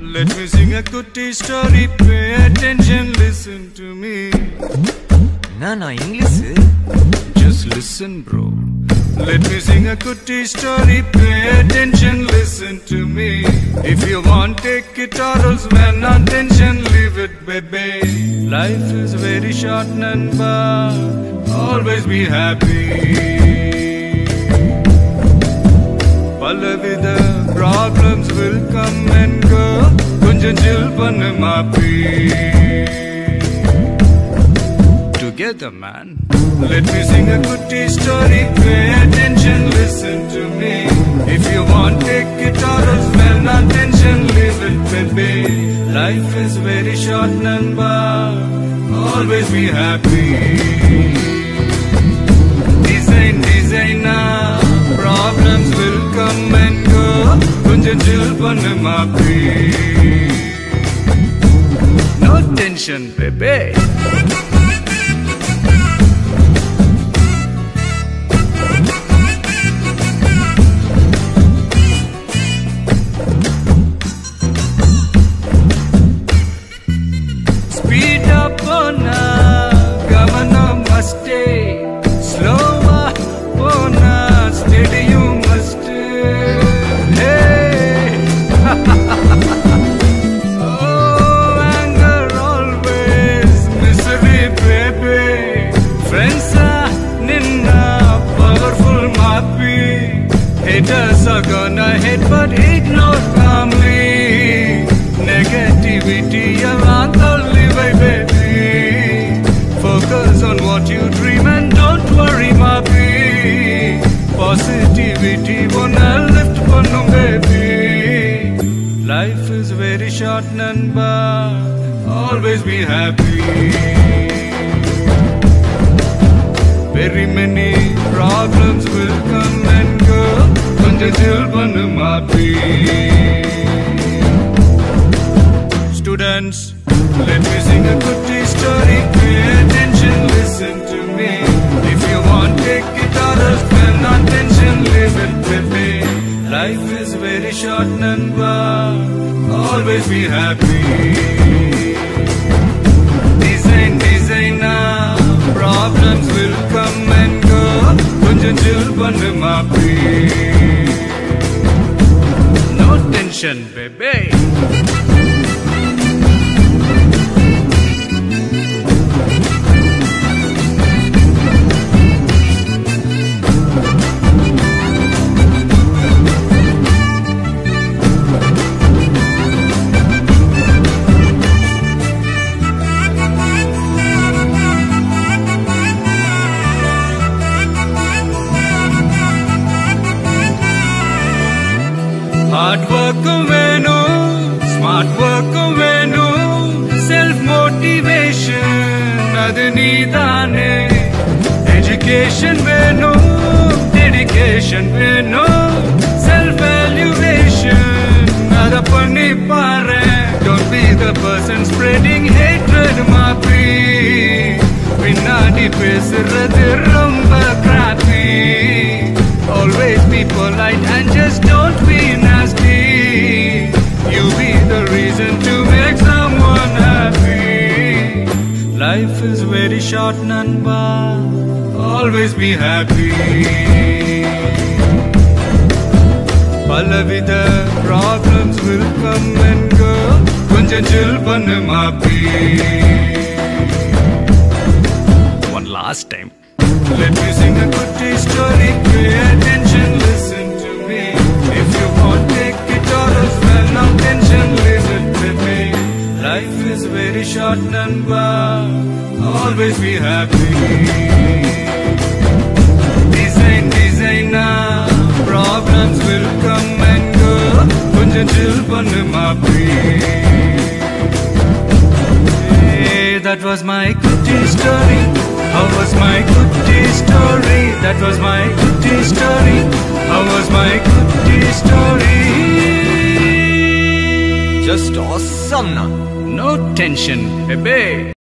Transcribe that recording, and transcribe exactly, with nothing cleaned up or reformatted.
Let me sing a Kutty story. Pay attention, listen to me. Nana, English? Just listen, bro. Let me sing a Kutty story. Pay attention, listen to me. If you want, take it or else when on tension, leave it, baby. Life is very short, Nanba. Always be happy. Malavika, problems will come and go. Kunja chill pannu maapi. Together, man. Let me sing a Kutty story. Pay attention, listen to me. If you want, take it or else when on tension, leave it, baby. Life is very short, Nanba. Always be happy. Design, designer. Problems will come and go. Kunja chill pannu maapi. No tension, baby. Speed up on a governor must stay. Slower on a steady you must stay. Hey. Oh, anger always, misery baby. Friends are ninna powerful mapi. Haters are gonna hate but ignore calmly. Negativity around only way, baby. Focus on what you dream and don't worry, mapi. Positivity wanna lift pannu, baby. Life is very short, Nanba. Always be happy. Very many problems will come and go. Kunja chill pannu maapi. Students, let me sing a Kutty story. Pay attention, listen to me. If you want, take it or else when on tension, leave it, baby. Life is very short, Nanba. Always be happy. Design, designer. Problems will come and go. Kunja chill pannu maapi. No tension, baby. Hard work venu, smart work venu, self motivation adu needane. Education venu, dedication venu, self valuation adu panni paare. Don't be the person spreading hatred, maapi. Pinnadi pesuradhu romba crappy. Always be polite and just don't be nasty. You be the reason to make someone happy. Life is very short, Nanba. Always be happy. Malavika, problems will come and go. Kunja chill pannu maapi. One last time. Let me sing a Kutty story. Pay attention, listen to me. If you want, take it or else when on tension, leave it with me. Life is very short, Nanba. Always be happy. Design, designer. Problems will come and go. Kunja chill pannu maapi. Hey, that was my Kutty story. How was my Kutty story? That was my Kutty story. How was my Kutty story? Just awesome, na. No tension, baby.